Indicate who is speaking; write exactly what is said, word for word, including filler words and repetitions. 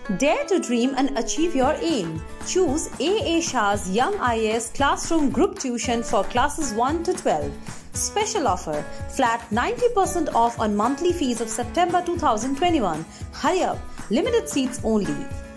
Speaker 1: Dare to dream and achieve your aim. Choose A A Shah's Young I A S Classroom Group Tuition for classes one to twelve. Special offer, flat ninety percent off on monthly fees of September two thousand twenty-one. Hurry up, limited seats only.